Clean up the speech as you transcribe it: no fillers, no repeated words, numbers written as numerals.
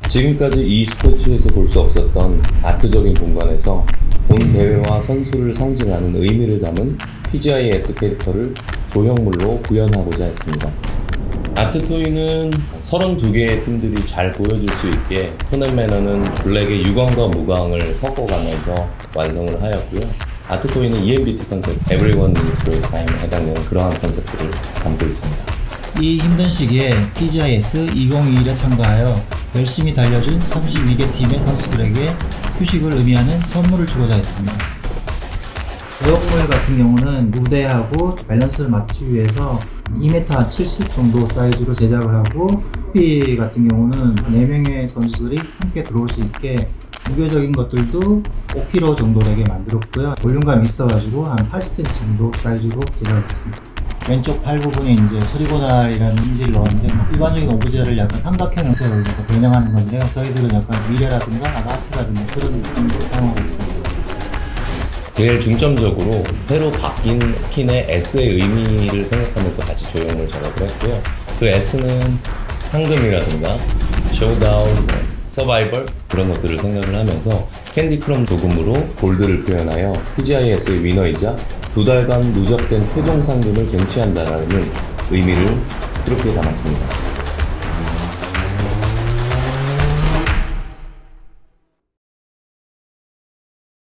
지금까지 e스포츠에서 볼 수 없었던 아트적인 공간에서 본 대회와 선수를 상징하는 의미를 담은 PGIS 캐릭터를 조형물로 구현하고자 했습니다. 아트토이는 32개의 팀들이 잘 보여줄 수 있게 톤 앤 매너는 블랙의 유광과 무광을 섞어가면서 완성을 하였고요. 아트토이는 ENBT 컨셉 Everyone Needs Break Time에 해당되는 그러한 컨셉트를 담고 있습니다. 이 힘든 시기에 PGIS 2021에 참가하여 열심히 달려준 32개 팀의 선수들에게 휴식을 의미하는 선물을 주고자 했습니다. 조형물 같은 경우는 무대하고 밸런스를 맞추기 위해서 2m 70 정도 사이즈로 제작을 하고, p 같은 경우는 4명의 선수들이 함께 들어올 수 있게 무게적인 것들도 5kg 정도 되게 만들었고요. 볼륨감이 있어가지고 한 80cm 정도 사이즈로 제작했습니다. 왼쪽 팔 부분에 이제 프리고달이라는 인지를 넣었는데, 일반적인 오브제를 약간 삼각형 형태로 변형하는 건데요. 저희들은 약간 미래라든가 아트라든가 그런 느낌으로 사용하고 있습니다. 제일 중점적으로 새로 바뀐 스킨의 S의 의미를 생각하면서 같이 조형물 작업을 했고요. 그 S는 상금이라든가 쇼다운, 서바이벌 그런 것들을 생각을 하면서 캔디 크롬 도금으로 골드를 표현하여 PGIS의 위너이자 2달간 누적된 최종 상금을 쟁취한다라는 의미를 그렇게 담았습니다.